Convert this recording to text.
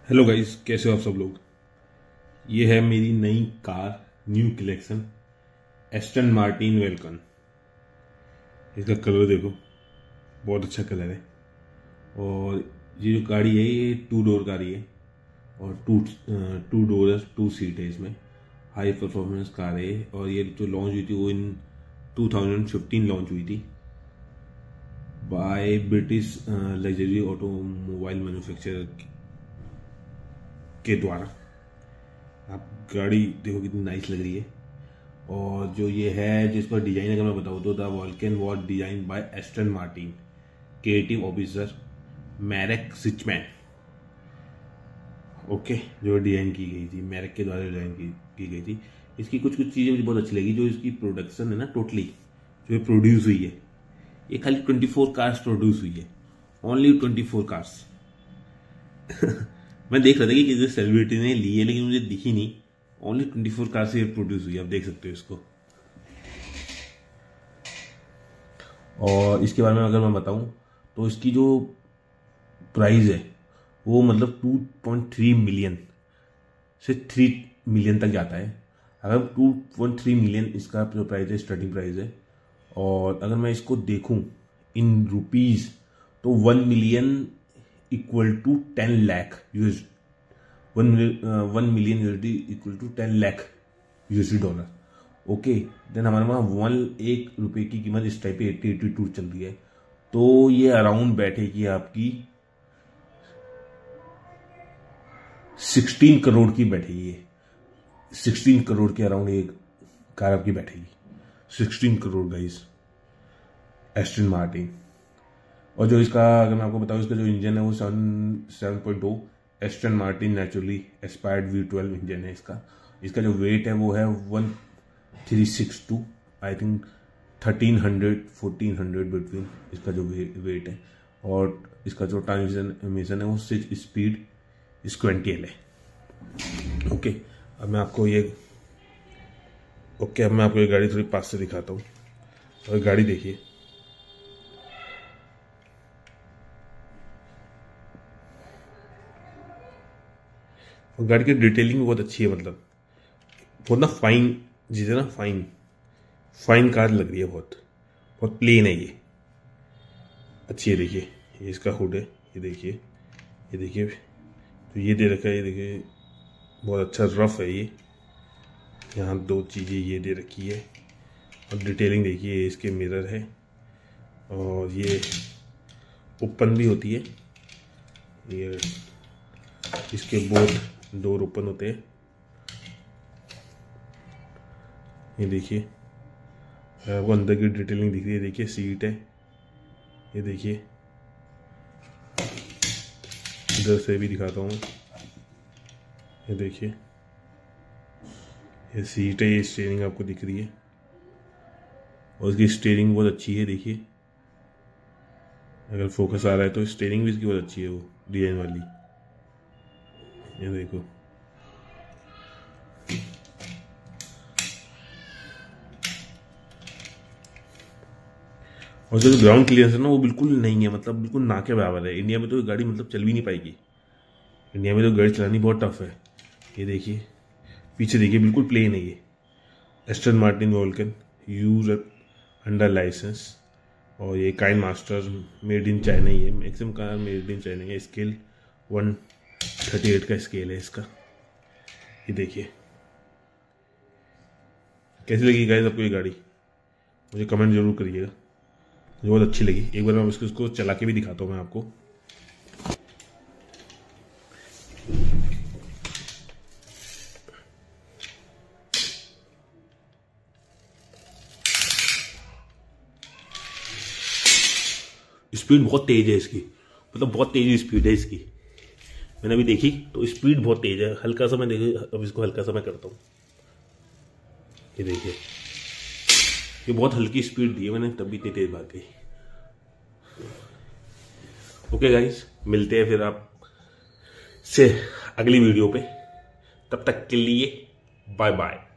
Hello guys, कैसे हो आप सब लोग। ये है मेरी नई car, new collection Aston Martin Vulcan. इसका कलर देखो, बहुत अच्छा कलर है। और ये जो गाड़ी है ये 2 डोर गाड़ी है और टू डोर 2 सीट है। इसमें हाई परफॉर्मेंस कार है और ये जो लॉन्च हुई थी वो इन 2015 लॉन्च हुई थी by British luxury automobile manufacturer के द्वारा। आप गाड़ी देखो कितनी नाइस लग रही है। और जो ये है जिस पर डिजाइन अगर मैं बताऊँ तो the Vulcan was design by Aston Martin, creative officer Marek Reichman. Okay, जो डिजाइन की गई थी मैरेक के द्वारा डिजाइन की गई थी। इसकी कुछ कुछ चीज़ें मुझे बहुत अच्छी लगी। जो इसकी प्रोडक्शन है ना, टोटली जो प्रोड्यूस हुई है, ये खाली 24 कार्स प्रोड्यूस हुई है। Only 24 cars. मैं देख रहा था कि किसी सेलिब्रिटी ने ली है लेकिन मुझे दिखी नहीं। ओनली 24 कार से प्रोड्यूस हुई है, आप देख सकते हो इसको। और इसके बारे में अगर मैं बताऊं तो इसकी जो प्राइस है वो मतलब 2.3 मिलियन से 3 मिलियन तक जाता है। अगर 2.3 मिलियन इसका जो प्राइस है, स्टार्टिंग प्राइस है। और अगर मैं इसको देखूं इन रुपीज तो 1 million equal to 10 lakh US. 1 million USD equal to 10 lakh USD dollar. Okay, then हमारे वहाँ 1 रुपये की कीमत इस टाइप पे 80-82 चल रही है। तो ये अराउंड बैठेगी आपकी 16 करोड़ की बैठेगी। ये 16 करोड़ के अराउंड एक कार आपकी बैठेगी। 16 करोड़ गाइस, एस्टन मार्टिन। और जो इसका अगर मैं आपको बताऊं, इसका जो इंजन है वो 7.0 Aston Martin naturally aspirated V12 engine है इसका। इसका जो वेट है वो है 1362, आई थिंक 1300-1400 बिटवीन इसका जो वेट है। और इसका जो ट्रांसमिशन है वो 6 स्पीड स्क्वेंटियल है। ओके, अब मैं आपको ये गाड़ी थोड़ी पास से दिखाता हूँ। और गाड़ी देखिए, और गाड़ी की डिटेलिंग भी बहुत अच्छी है। मतलब बहुत ना फाइन, जिसे ना फाइन कार लग रही है। बहुत बहुत प्लेन है ये, अच्छी है। देखिए ये इसका हुड है, ये देखिए तो ये दे रखा है। ये देखिए बहुत अच्छा रफ है ये। यहाँ 2 चीज़ें ये दे रखी है। और डिटेलिंग देखिए, इसके मिरर है और ये ओपन भी होती है। ये इसके बोथ डोर ओपन होते हैं। ये देखिए आपको अंदर की डिटेलिंग दिख रही है। देखिए सीट है, ये देखिए इधर से भी दिखाता हूँ। ये देखिए ये सीट है, ये स्टीयरिंग आपको दिख रही है और इसकी स्टीयरिंग बहुत अच्छी है। देखिए अगर फोकस आ रहा है तो स्टीयरिंग भी इसकी बहुत अच्छी है, वो डिजाइन वाली। ये देखो, और जो ग्राउंड क्लियरेंस है ना वो बिल्कुल नहीं है, मतलब बिल्कुल ना के बराबर है। इंडिया में तो ये गाड़ी मतलब चल भी नहीं पाएगी। इंडिया में तो गाड़ी चलानी बहुत टफ है। ये देखिए पीछे देखिए, बिल्कुल प्लेन है ये। Aston Martin Vulcan use under license. और ये Kine master made in China ही है। Maximum car made in China है। स्केल 138 का स्केल है इसका। ये देखिए कैसी लगी गाइस आपको ये गाड़ी, मुझे कमेंट जरूर करिएगा। मुझे बहुत अच्छी लगी। एक बार मैं इसको चला के भी दिखाता हूँ मैं आपको। स्पीड बहुत तेज है इसकी, मतलब बहुत तेज स्पीड है इसकी। मैंने अभी देखी तो स्पीड बहुत तेज है। हल्का सा मैं देखिए, अब इसको हल्का सा मैं करता हूँ। ये देखिए ये बहुत हल्की स्पीड दी है मैंने, तब भी इतनी तेज भाग गई। ओके गाइस, मिलते हैं फिर आप से अगली वीडियो पे। तब तक के लिए बाय बाय।